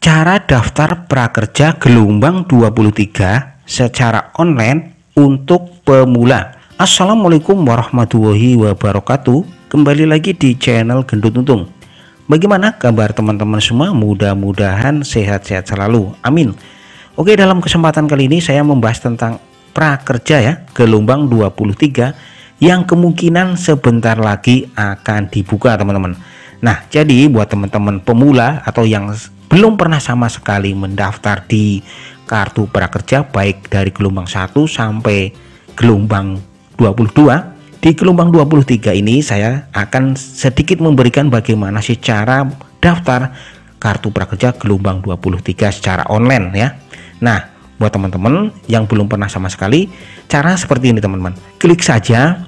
Cara daftar prakerja gelombang 23 secara online untuk pemula. Assalamualaikum warahmatullahi wabarakatuh. Kembali lagi di channel Gendut Untung. Bagaimana kabar teman-teman semua? Mudah-mudahan sehat-sehat selalu. Amin. Oke, dalam kesempatan kali ini saya membahas tentang prakerja ya, gelombang 23 yang kemungkinan sebentar lagi akan dibuka, teman-teman. Nah, jadi buat teman-teman pemula atau yang belum pernah sama sekali mendaftar di kartu prakerja baik dari gelombang 1 sampai gelombang 22, di gelombang 23 ini saya akan sedikit memberikan bagaimana sih cara daftar kartu prakerja gelombang 23 secara online ya. Nah, buat teman-teman yang belum pernah sama sekali, cara seperti ini teman-teman. Klik saja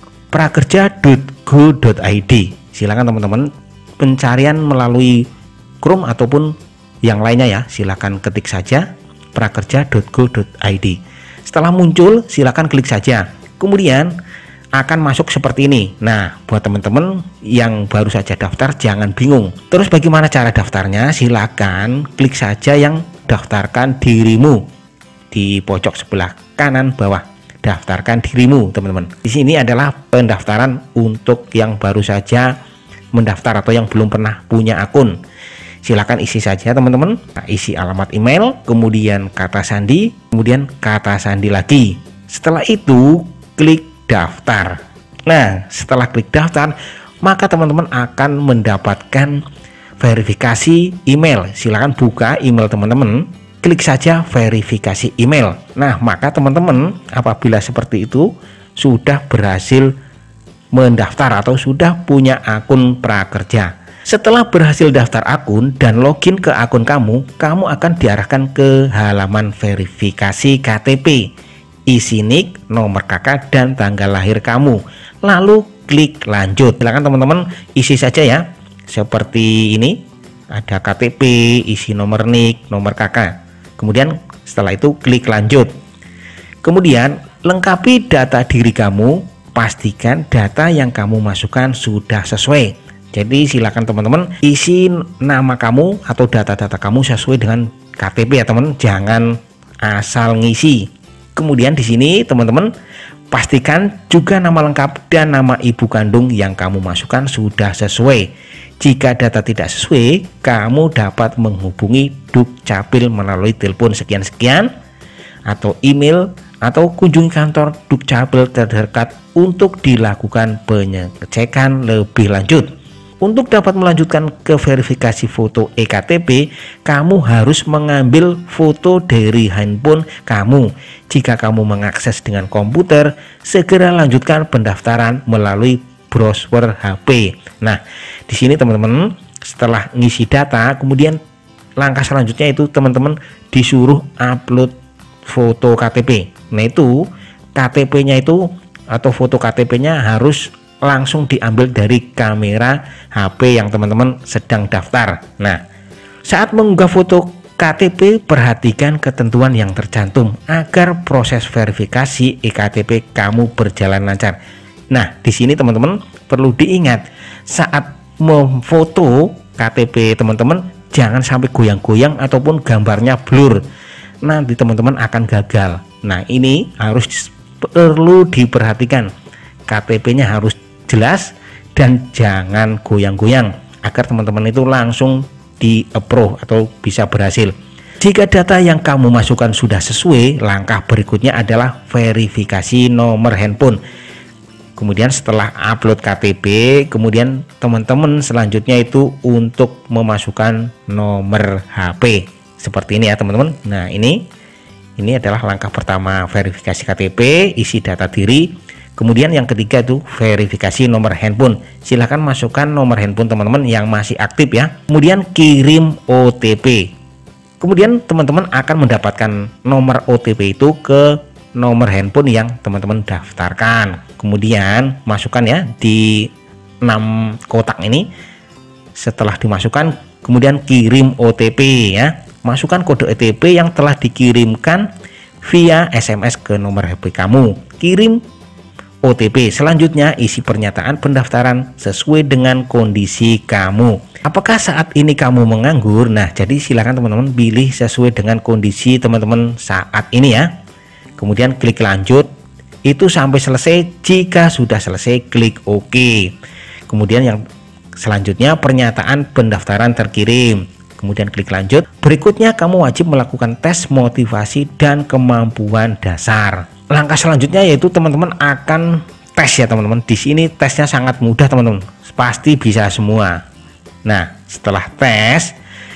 prakerja.go.id. Silakan teman-teman pencarian melalui Chrome ataupun yang lainnya ya, silakan ketik saja prakerja.go.id. Setelah muncul silakan klik saja, kemudian akan masuk seperti ini. Nah, buat teman-teman yang baru saja daftar jangan bingung. Terus bagaimana cara daftarnya? Silakan klik saja yang daftarkan dirimu di pojok sebelah kanan bawah. Daftarkan dirimu, teman-teman. Di sini adalah pendaftaran untuk yang baru saja mendaftar atau yang belum pernah punya akun. Silakan isi saja teman-teman. Nah, isi alamat email, kemudian kata sandi, kemudian kata sandi lagi. Setelah itu klik daftar. Nah, setelah klik daftar, maka teman-teman akan mendapatkan verifikasi email. Silakan buka email teman-teman. Klik saja verifikasi email. Nah, maka teman-teman apabila seperti itu sudah berhasil mendaftar atau sudah punya akun prakerja. Setelah berhasil daftar akun dan login ke akun kamu akan diarahkan ke halaman verifikasi KTP. Isi nik, nomor KK, dan tanggal lahir kamu. Lalu klik lanjut. Silakan teman-teman isi saja ya. Seperti ini. Ada KTP, isi nomor nik, nomor KK. Kemudian setelah itu klik lanjut. Kemudian lengkapi data diri kamu, pastikan data yang kamu masukkan sudah sesuai. Jadi silakan teman-teman isi nama kamu atau data-data kamu sesuai dengan KTP ya teman, jangan asal ngisi. Kemudian di sini teman-teman pastikan juga nama lengkap dan nama ibu kandung yang kamu masukkan sudah sesuai. Jika data tidak sesuai, kamu dapat menghubungi Dukcapil melalui telepon sekian-sekian atau email atau kunjungi kantor Dukcapil terdekat untuk dilakukan pengecekan lebih lanjut. Untuk dapat melanjutkan ke verifikasi foto eKTP, kamu harus mengambil foto dari handphone kamu. Jika kamu mengakses dengan komputer, segera lanjutkan pendaftaran melalui browser HP. Nah, di sini teman-teman setelah ngisi data, kemudian langkah selanjutnya itu teman-teman disuruh upload foto KTP. Nah, itu KTP-nya itu atau foto KTP-nya harus langsung diambil dari kamera HP yang teman-teman sedang daftar. Nah, saat mengunggah foto KTP, perhatikan ketentuan yang tercantum agar proses verifikasi eKTP kamu berjalan lancar. Nah, di sini teman-teman perlu diingat saat memfoto KTP teman-teman jangan sampai goyang-goyang ataupun gambarnya blur. Nanti teman-teman akan gagal. Nah, ini harus perlu diperhatikan. KTP-nya harus jelas dan jangan goyang-goyang agar teman-teman itu langsung di-approve atau bisa berhasil. Jika data yang kamu masukkan sudah sesuai, langkah berikutnya adalah verifikasi nomor handphone. Kemudian setelah upload KTP, kemudian teman-teman selanjutnya itu untuk memasukkan nomor HP. Seperti ini ya teman-teman. Nah, ini adalah langkah pertama verifikasi KTP, isi data diri. Kemudian yang ketiga itu verifikasi nomor handphone. Silahkan masukkan nomor handphone teman-teman yang masih aktif ya. Kemudian kirim OTP. Kemudian teman-teman akan mendapatkan nomor OTP itu ke nomor handphone yang teman-teman daftarkan. Kemudian masukkan ya di 6 kotak ini. Setelah dimasukkan, kemudian kirim OTP ya. Masukkan kode OTP yang telah dikirimkan via SMS ke nomor HP kamu. Kirim OTP. Selanjutnya isi pernyataan pendaftaran sesuai dengan kondisi kamu. Apakah saat ini kamu menganggur? Nah, jadi silakan teman-teman pilih sesuai dengan kondisi teman-teman saat ini ya. Kemudian klik lanjut, itu sampai selesai. Jika sudah selesai, klik OK. Kemudian yang selanjutnya pernyataan pendaftaran terkirim. Kemudian klik lanjut. Berikutnya kamu wajib melakukan tes motivasi dan kemampuan dasar. Langkah selanjutnya yaitu teman-teman akan tes ya teman-teman. Di sini tesnya sangat mudah teman-teman. Pasti bisa semua. Nah, setelah tes,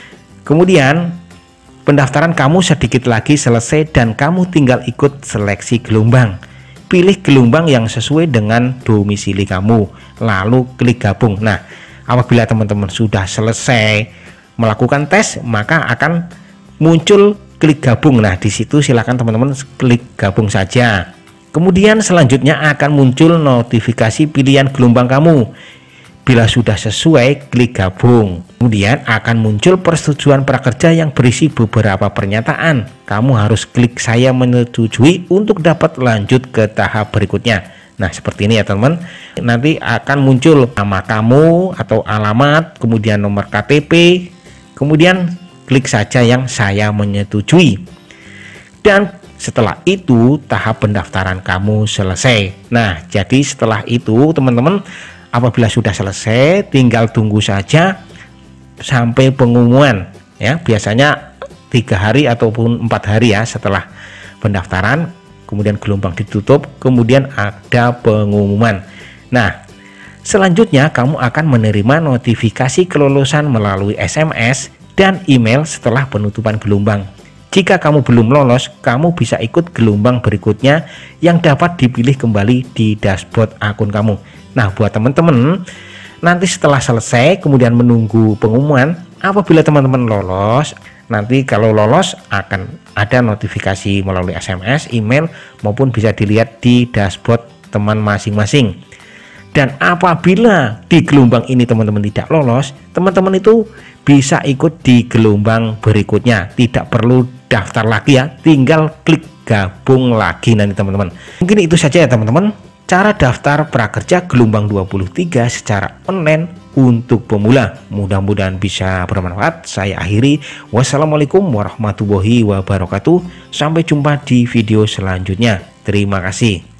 kemudian pendaftaran kamu sedikit lagi selesai dan kamu tinggal ikut seleksi gelombang. Pilih gelombang yang sesuai dengan domisili kamu, lalu klik gabung. Nah, apabila teman-teman sudah selesai melakukan tes, maka akan muncul klik gabung. Nah, di situ silakan teman-teman klik gabung saja. Kemudian selanjutnya akan muncul notifikasi pilihan gelombang kamu. Bila sudah sesuai, klik gabung. Kemudian akan muncul persetujuan prakerja yang berisi beberapa pernyataan. Kamu harus klik saya menyetujui untuk dapat lanjut ke tahap berikutnya. Nah, seperti ini ya teman-teman. Nanti akan muncul nama kamu atau alamat, kemudian nomor KTP, kemudian klik saja yang saya menyetujui. Dan setelah itu tahap pendaftaran kamu selesai. Nah, jadi setelah itu teman-teman, apabila sudah selesai, tinggal tunggu saja sampai pengumuman ya. Biasanya 3 hari ataupun 4 hari ya setelah pendaftaran, kemudian gelombang ditutup, kemudian ada pengumuman. Nah, selanjutnya kamu akan menerima notifikasi kelulusan melalui SMS dan email setelah penutupan gelombang. Jika kamu belum lolos, kamu bisa ikut gelombang berikutnya yang dapat dipilih kembali di dashboard akun kamu. Nah, buat teman-teman, nanti setelah selesai kemudian menunggu pengumuman, apabila teman-teman lolos, nanti kalau lolos akan ada notifikasi melalui SMS, email, maupun bisa dilihat di dashboard teman masing-masing. Dan apabila di gelombang ini teman-teman tidak lolos, teman-teman itu bisa ikut di gelombang berikutnya. Tidak perlu daftar lagi ya, tinggal klik gabung lagi nanti teman-teman. Mungkin itu saja ya teman-teman, cara daftar prakerja gelombang 23 secara online untuk pemula. Mudah-mudahan bisa bermanfaat. Saya akhiri. Wassalamualaikum warahmatullahi wabarakatuh. Sampai jumpa di video selanjutnya. Terima kasih.